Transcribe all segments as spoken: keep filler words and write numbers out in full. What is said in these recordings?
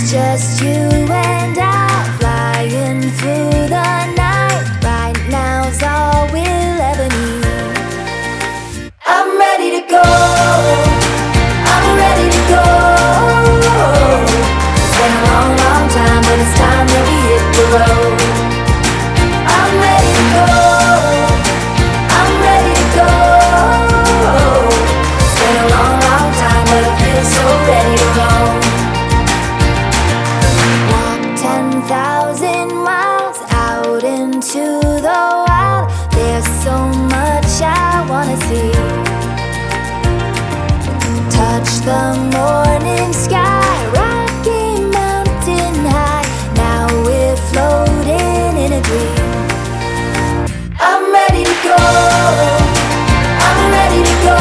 just you and I, flying through the night. Right now's all we'll ever need. I'm ready to go, I'm ready to go. It's been a long, long time, but it's time that we hit the road. I'm ready to go, I'm ready to go. It's been a long, long time, but I feel so ready to roll. ten thousand miles out into the wild. There's so much I wanna see. Touch the morning sky, Rocky Mountain high. Now we're floating in a dream. I'm ready to go, I'm ready to go.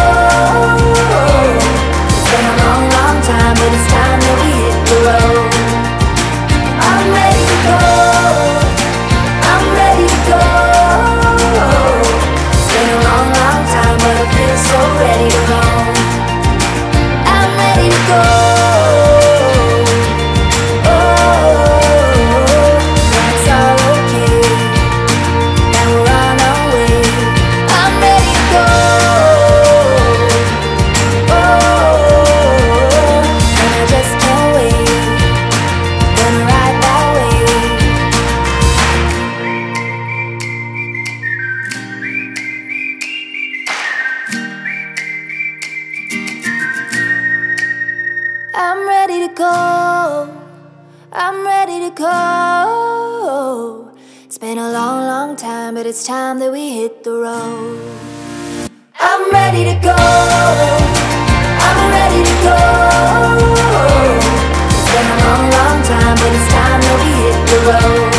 It's been a long, long time, but it's time that we hit the road. I'm ready to go, I'm ready to go. It's been a long, long time, but I feel so ready to go. I'm ready to go. Oh, that's all okay. Now we're on our way. I'm ready to go. Oh, and I just can't wait. Gonna ride that wave. I'm ready to go, I'm ready to go. It's been a long, long time, but it's time that we hit the road. I'm ready to go, I'm ready to go. It's been a long, long time, but it's time that we hit the road.